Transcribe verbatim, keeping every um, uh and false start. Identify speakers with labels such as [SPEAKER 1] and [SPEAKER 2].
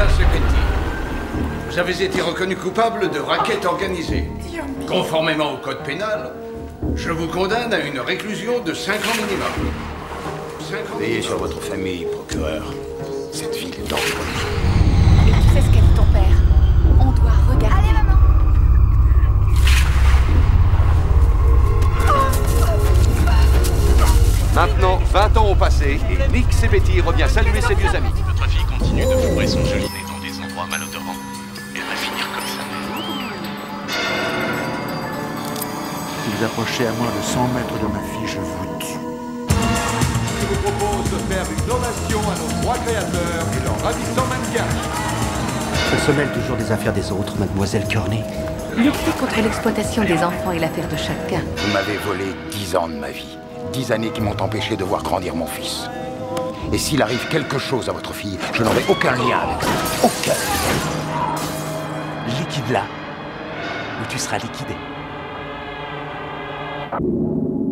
[SPEAKER 1] Alain Sepetti. Vous avez été reconnu coupable de racket organisée. Conformément au code pénal, je vous condamne à une réclusion de cinq ans minimum. cinq ans
[SPEAKER 2] Veillez
[SPEAKER 1] minimum.
[SPEAKER 2] sur votre famille, procureur. Cette ville est dangereuse.
[SPEAKER 3] Et tu sais ce qu'a dit ton père? On doit regarder. Allez, maman!
[SPEAKER 4] Maintenant, vingt ans ont passé et Nick Sepetti revient saluer ses vieux amis.
[SPEAKER 5] Votre fille continue de fourrer son joli nez dans des endroits malodorants. Elle va finir comme sa mère.
[SPEAKER 6] Si vous approchez à moins de cent mètres de ma fille, je vous tue.
[SPEAKER 7] Je vous propose de faire une donation à nos trois créateurs et leur ravissant mannequin.
[SPEAKER 8] On se mêle toujours des affaires des autres, mademoiselle Kearney.
[SPEAKER 3] Lutter contre l'exploitation des enfants est l'affaire de chacun.
[SPEAKER 2] Vous m'avez volé dix ans de ma vie. Dix années qui m'ont empêché de voir grandir mon fils. Et s'il arrive quelque chose à votre fille, je n'aurai aucun lien avec ça. Aucun.
[SPEAKER 8] Liquide-la, ou tu seras liquidé.